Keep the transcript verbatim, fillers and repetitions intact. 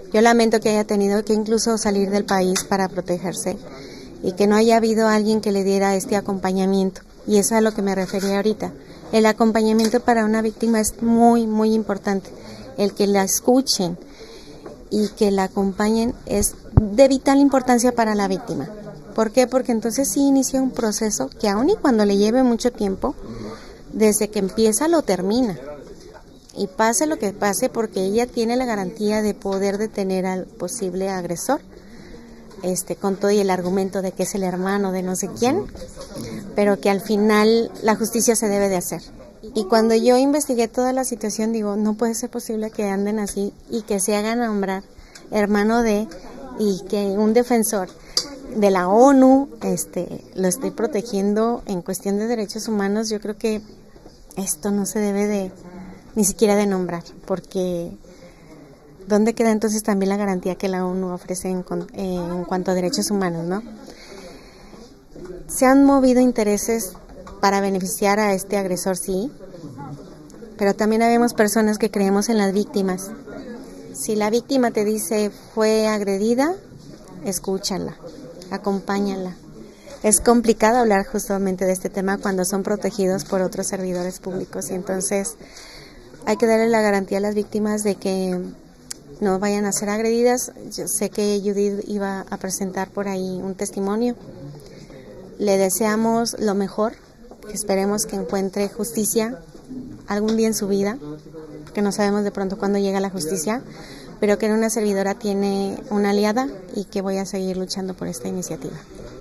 Yo lamento que haya tenido que incluso salir del país para protegerse y que no haya habido alguien que le diera este acompañamiento. Y eso es a lo que me refería ahorita. El acompañamiento para una víctima es muy, muy importante. El que la escuchen y que la acompañen es de vital importancia para la víctima. ¿Por qué? Porque entonces sí inicia un proceso que aun y cuando le lleve mucho tiempo, desde que empieza lo termina. Y pase lo que pase, porque ella tiene la garantía de poder detener al posible agresor, este, con todo y el argumento de que es el hermano de no sé quién, pero que al final la justicia se debe de hacer. Y cuando yo investigué toda la situación, digo, no puede ser posible que anden así y que se hagan nombrar hermano de, y que un defensor de la ONU este, lo esté protegiendo en cuestión de derechos humanos. Yo creo que esto no se debe de ni siquiera de nombrar, porque ¿dónde queda entonces también la garantía que la ONU ofrece en, eh, en cuanto a derechos humanos, ¿no? Se han movido intereses para beneficiar a este agresor, sí, pero también habemos personas que creemos en las víctimas. Si la víctima te dice fue agredida, escúchala, acompáñala. Es complicado hablar justamente de este tema cuando son protegidos por otros servidores públicos, y entonces hay que darle la garantía a las víctimas de que no vayan a ser agredidas. Yo sé que Judith iba a presentar por ahí un testimonio. Le deseamos lo mejor, esperemos que encuentre justicia algún día en su vida, porque no sabemos de pronto cuándo llega la justicia, pero que en una servidora tiene una aliada y que voy a seguir luchando por esta iniciativa.